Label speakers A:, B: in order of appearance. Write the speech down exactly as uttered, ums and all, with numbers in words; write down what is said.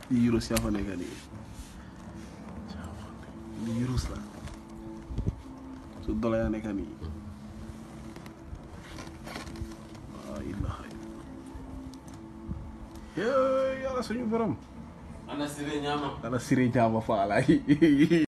A: lii rus yaa fa nekk nii lii rus la su dola yaa nekk nii waaw ilaha yàlla suñu borom
B: ana sire ñaama
A: ana sire ñaama faalaay